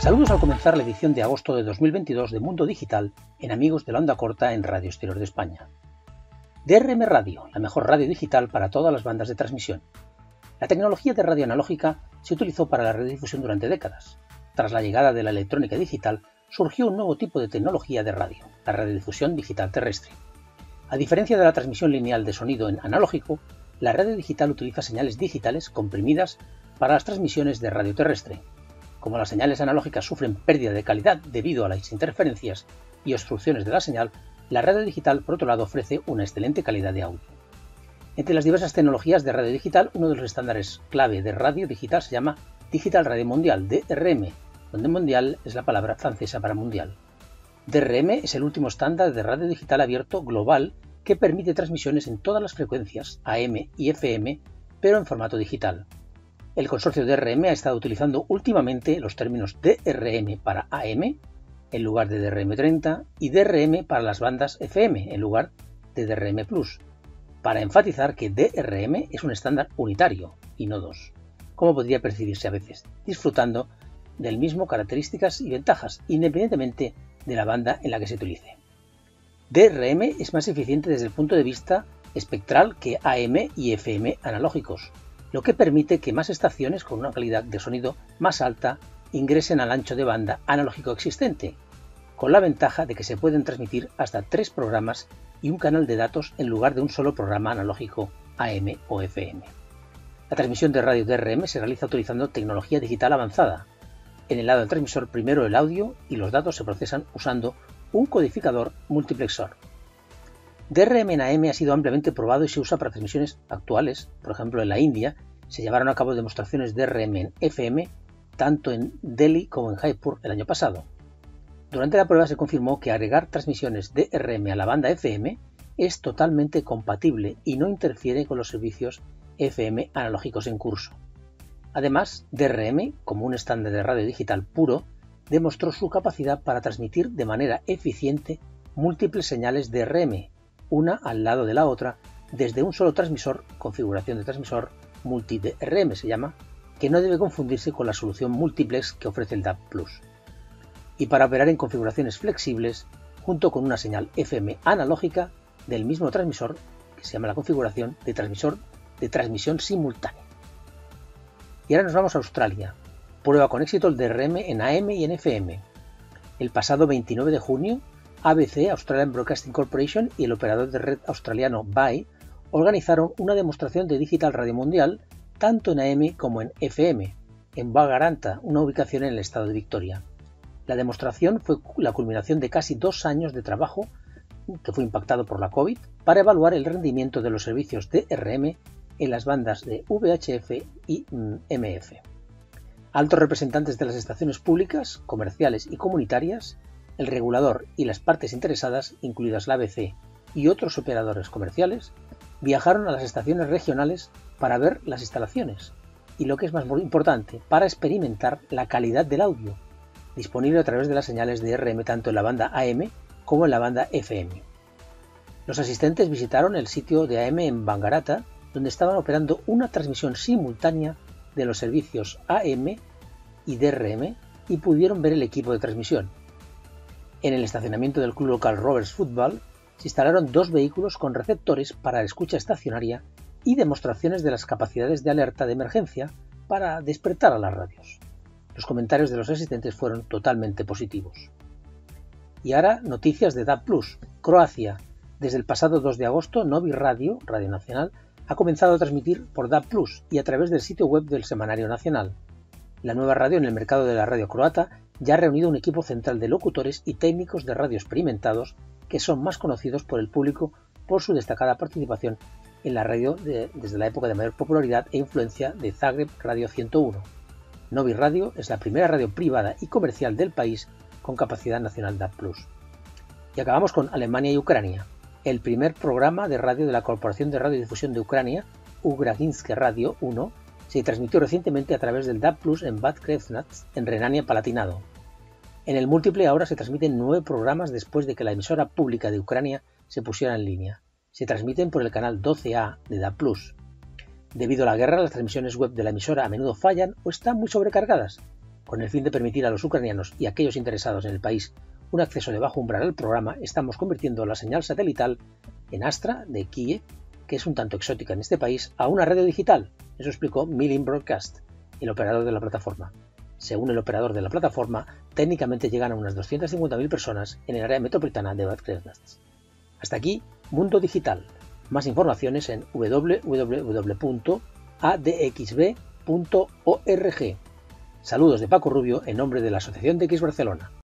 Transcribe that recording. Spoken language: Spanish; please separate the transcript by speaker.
Speaker 1: Saludos al comenzar la edición de agosto de 2022 de Mundo Digital en Amigos de la Onda Corta en Radio Exterior de España. DRM Radio, la mejor radio digital para todas las bandas de transmisión. La tecnología de radio analógica se utilizó para la radiodifusión durante décadas. Tras la llegada de la electrónica digital, surgió un nuevo tipo de tecnología de radio, la radiodifusión digital terrestre. A diferencia de la transmisión lineal de sonido en analógico, la radio digital utiliza señales digitales comprimidas para las transmisiones de radio terrestre. Como las señales analógicas sufren pérdida de calidad debido a las interferencias y obstrucciones de la señal, la radio digital, por otro lado, ofrece una excelente calidad de audio. Entre las diversas tecnologías de radio digital, uno de los estándares clave de radio digital se llama Digital Radio Mondial, DRM, donde mondial es la palabra francesa para mundial. DRM es el último estándar de radio digital abierto global que permite transmisiones en todas las frecuencias AM y FM, pero en formato digital. El consorcio DRM ha estado utilizando últimamente los términos DRM para AM en lugar de DRM30 y DRM para las bandas FM en lugar de DRM+, para enfatizar que DRM es un estándar unitario y no dos, como podría percibirse a veces, disfrutando del mismo características y ventajas, independientemente de la banda en la que se utilice. DRM es más eficiente desde el punto de vista espectral que AM y FM analógicos, lo que permite que más estaciones con una calidad de sonido más alta ingresen al ancho de banda analógico existente, con la ventaja de que se pueden transmitir hasta 3 programas y un canal de datos en lugar de un solo programa analógico AM o FM. La transmisión de radio DRM se realiza utilizando tecnología digital avanzada. En el lado del transmisor, primero el audio y los datos se procesan usando un codificador multiplexor. DRM en AM ha sido ampliamente probado y se usa para transmisiones actuales. Por ejemplo, en la India se llevaron a cabo demostraciones DRM en FM tanto en Delhi como en Jaipur el año pasado. Durante la prueba se confirmó que agregar transmisiones DRM a la banda FM es totalmente compatible y no interfiere con los servicios FM analógicos en curso. Además, DRM, como un estándar de radio digital puro, demostró su capacidad para transmitir de manera eficiente múltiples señales DRM, una al lado de la otra, desde un solo transmisor, configuración de transmisor multi-DRM se llama, que no debe confundirse con la solución multiplex que ofrece el DAB+. Y para operar en configuraciones flexibles, junto con una señal FM analógica del mismo transmisor, que se llama la configuración de transmisión simultánea. Y ahora nos vamos a Australia. Prueba con éxito el DRM en AM y en FM. El pasado 29 de junio, ABC, Australian Broadcasting Corporation, y el operador de red australiano BAI organizaron una demostración de Digital Radio Mundial tanto en AM como en FM, en Wangaratta, una ubicación en el estado de Victoria. La demostración fue la culminación de casi 2 años de trabajo, que fue impactado por la COVID, para evaluar el rendimiento de los servicios DRM en las bandas de VHF y MF. Altos representantes de las estaciones públicas, comerciales y comunitarias, el regulador y las partes interesadas, incluidas la ABC y otros operadores comerciales, viajaron a las estaciones regionales para ver las instalaciones y, lo que es más importante, para experimentar la calidad del audio, disponible a través de las señales de DRM tanto en la banda AM como en la banda FM. Los asistentes visitaron el sitio de AM en Wangaratta, donde estaban operando una transmisión simultánea de los servicios AM y DRM y pudieron ver el equipo de transmisión. En el estacionamiento del club local Rovers Football se instalaron 2 vehículos con receptores para escucha estacionaria y demostraciones de las capacidades de alerta de emergencia para despertar a las radios. Los comentarios de los asistentes fueron totalmente positivos. Y ahora noticias de DAB+. Croacia. Desde el pasado 2 de agosto, Novi Radio, Radio Nacional, ha comenzado a transmitir por DAB+ y a través del sitio web del Semanario Nacional. La nueva radio en el mercado de la radio croata ya ha reunido un equipo central de locutores y técnicos de radio experimentados que son más conocidos por el público por su destacada participación en la radio desde la época de mayor popularidad e influencia de Zagreb Radio 101. Novi Radio es la primera radio privada y comercial del país con capacidad nacional DAB+. Y acabamos con Alemania y Ucrania. El primer programa de radio de la Corporación de Radiodifusión de Ucrania, Ukrainske Radio 1, se transmitió recientemente a través del DAB+ en Bad Kreuznach, en Renania-Palatinado. En el múltiple ahora se transmiten 9 programas después de que la emisora pública de Ucrania se pusiera en línea. Se transmiten por el canal 12A de DAB+. Debido a la guerra, las transmisiones web de la emisora a menudo fallan o están muy sobrecargadas. Con el fin de permitir a los ucranianos y a aquellos interesados en el país un acceso de bajo umbral al programa, estamos convirtiendo la señal satelital en Astra de Kiev, que es un tanto exótica en este país, a una radio digital. Eso explicó Milling Broadcast, el operador de la plataforma. Según el operador de la plataforma, técnicamente llegan a unas 250.000 personas en el área metropolitana de Bad Kreuznach. Hasta aquí, Mundo Digital. Más informaciones en www.adxb.org. Saludos de Paco Rubio en nombre de la Asociación de X Barcelona.